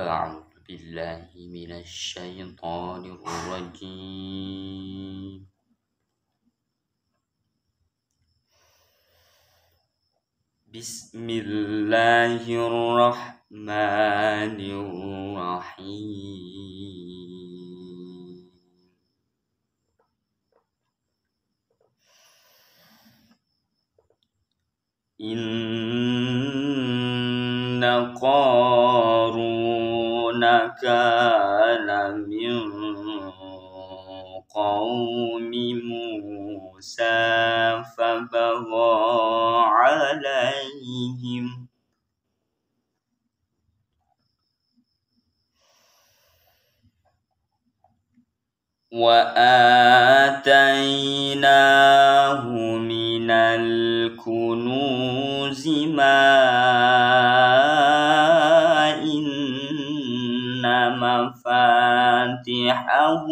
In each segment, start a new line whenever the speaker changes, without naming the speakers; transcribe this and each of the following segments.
أعوذ بالله من الشيطان الرجيم. بسم الله الرحمن الرحيم. إن قارون كان من قوم موسى فبغى عليهم وآتيناه من الكنوز ما إن مفاتحه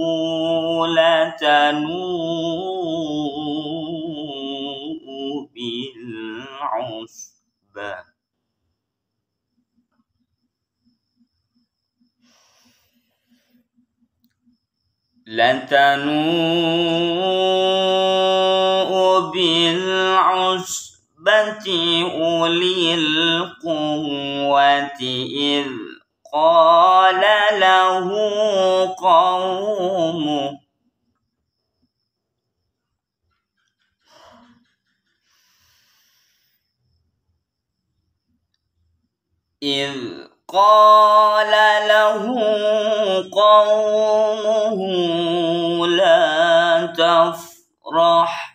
لتنوء بالعصبة أولي القوة إذ قال له قومه لا تفرح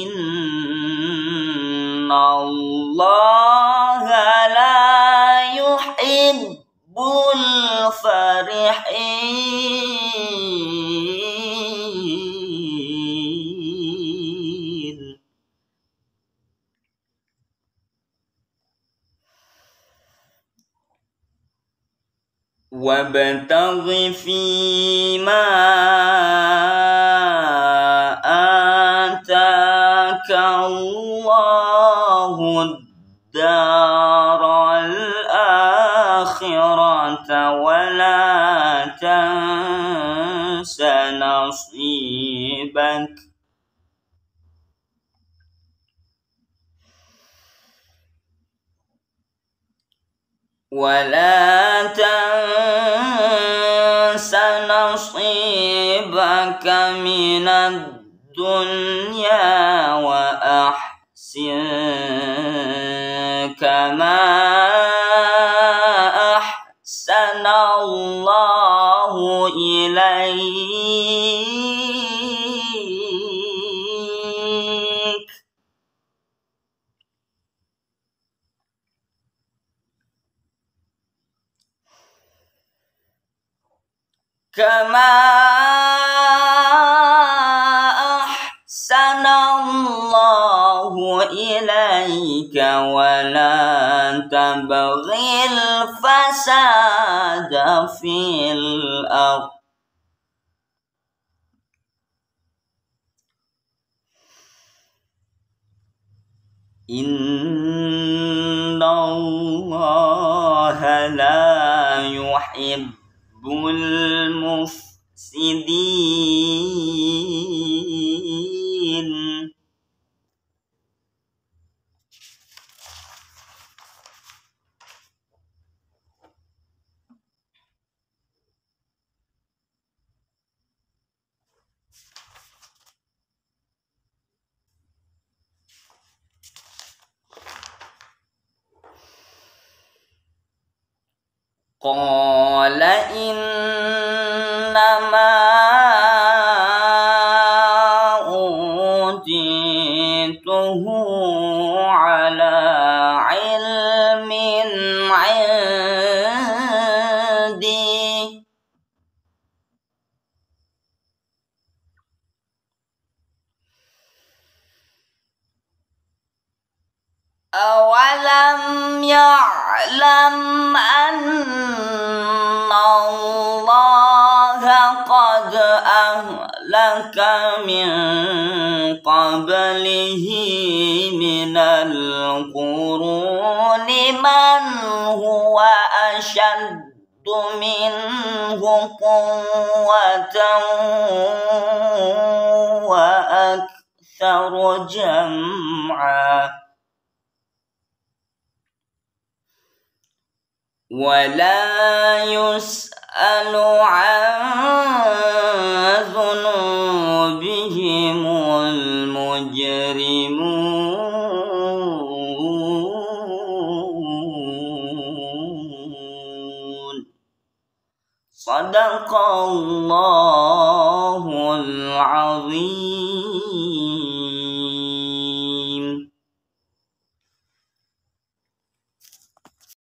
إن الله لا يحب الفرحين. وابتغ فيما آتاك الله الدار الآخرة ولا تنس نصيبك من الدنيا وأحسن كما أحسن الله إليك ولا تبغ الفساد في الأرض إن الله لا يحب المفسدين. قال إنما أوتيته على علم عندي أولم يعلم أن الله قد أهلك من قبله من القرون من هو أشد منه قوة وأكثر جمعا ولا يسأل عن ذنوبهم المجرمون. صدق الله العظيم.